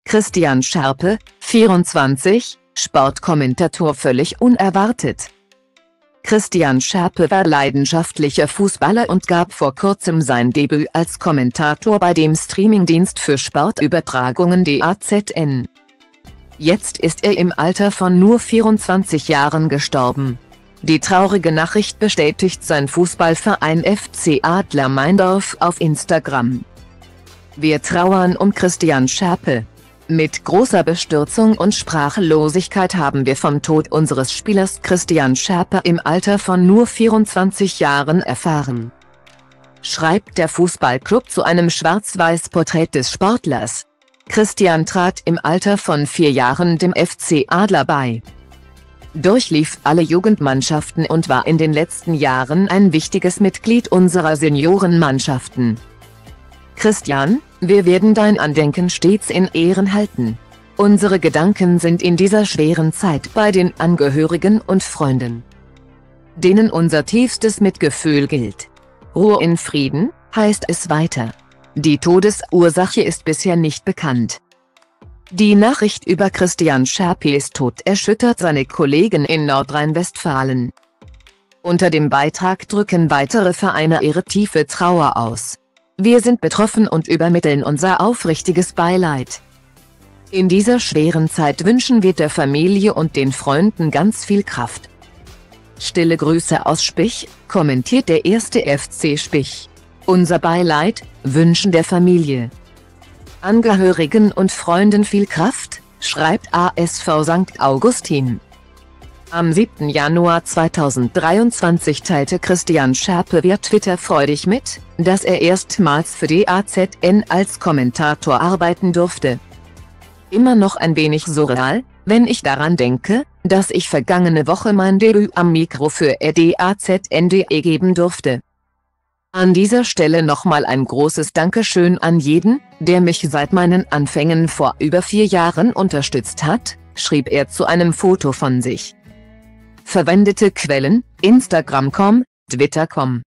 Christian Scherpe, 24, Sportkommentator völlig unerwartet. Christian Scherpe war leidenschaftlicher Fußballer und gab vor kurzem sein Debüt als Kommentator bei dem Streamingdienst für Sportübertragungen DAZN. Jetzt ist er im Alter von nur 24 Jahren gestorben. Die traurige Nachricht bestätigt sein Fußballverein FC Adler Meindorf auf Instagram. Wir trauern um Christian Scherpe. Mit großer Bestürzung und Sprachlosigkeit haben wir vom Tod unseres Spielers Christian Scherpe im Alter von nur 24 Jahren erfahren, schreibt der Fußballclub zu einem Schwarz-Weiß-Porträt des Sportlers. Christian trat im Alter von 4 Jahren dem FC Adler bei, durchlief alle Jugendmannschaften und war in den letzten Jahren ein wichtiges Mitglied unserer Seniorenmannschaften. Christian, wir werden dein Andenken stets in Ehren halten. Unsere Gedanken sind in dieser schweren Zeit bei den Angehörigen und Freunden, denen unser tiefstes Mitgefühl gilt. Ruhe in Frieden, heißt es weiter. Die Todesursache ist bisher nicht bekannt. Die Nachricht über Christian Scherpes Tod erschüttert seine Kollegen in Nordrhein-Westfalen. Unter dem Beitrag drücken weitere Vereine ihre tiefe Trauer aus. Wir sind betroffen und übermitteln unser aufrichtiges Beileid. In dieser schweren Zeit wünschen wir der Familie und den Freunden ganz viel Kraft. Stille Grüße aus Spich, kommentiert der 1. FC Spich. Unser Beileid, wünschen der Familie, Angehörigen und Freunden viel Kraft, schreibt ASV St. Augustin. Am 7. Januar 2023 teilte Christian Scherpe via Twitter freudig mit, dass er erstmals für DAZN als Kommentator arbeiten durfte. Immer noch ein wenig surreal, wenn ich daran denke, dass ich vergangene Woche mein Debüt am Mikro für DAZN.de geben durfte. An dieser Stelle nochmal ein großes Dankeschön an jeden, der mich seit meinen Anfängen vor über 4 Jahren unterstützt hat, schrieb er zu einem Foto von sich. Verwendete Quellen: Instagram.com, Twitter.com